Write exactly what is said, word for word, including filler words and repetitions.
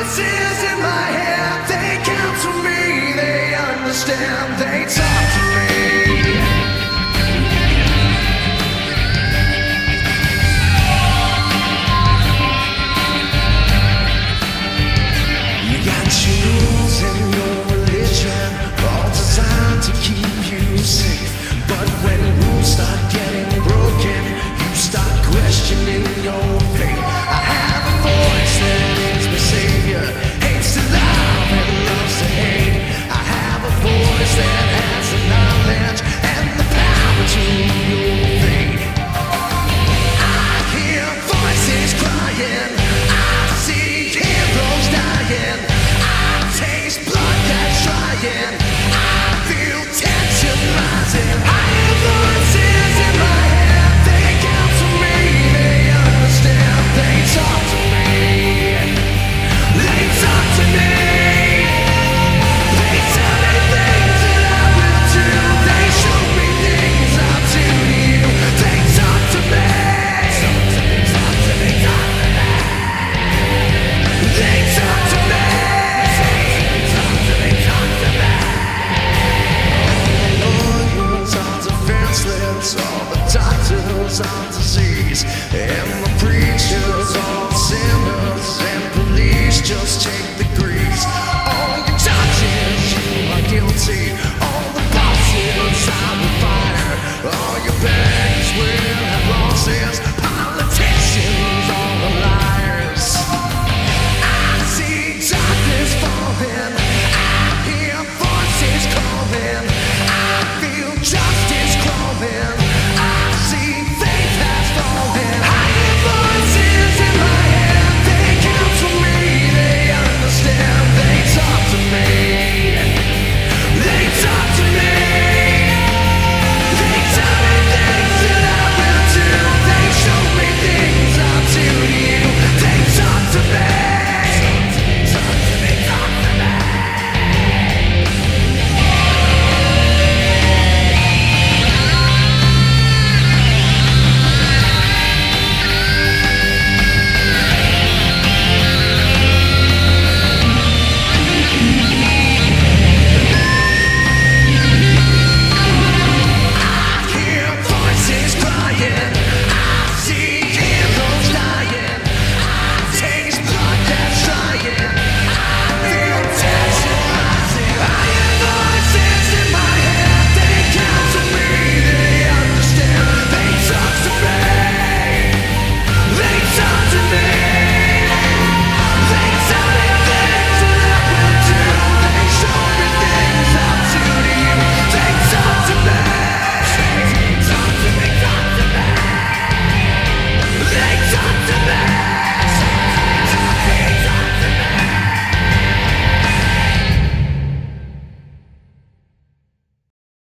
voices in my head, they counsel me, they understand, they talk to me. You got tools in your religion, all designed to keep you safe. But when rules start getting broken, you start questioning your faith. I have a voice that is my savior, hates to love and loves to hate. I have a voice that has the knowledge and the power to your fate. I hear voices crying, I see heroes dying, I taste blood that's drying, I feel tension rising. I hear voices in my head, they counsel me, they understand, they talk to me, they talk to me, they tell me things that I will do, they show me things I'll do to you, they talk to me, they talk to me, talk to me, they talk to me, talk to me, talk to me. All the lawyers are defenseless, all the doctors are disease, and the preachers are sinners, and police just take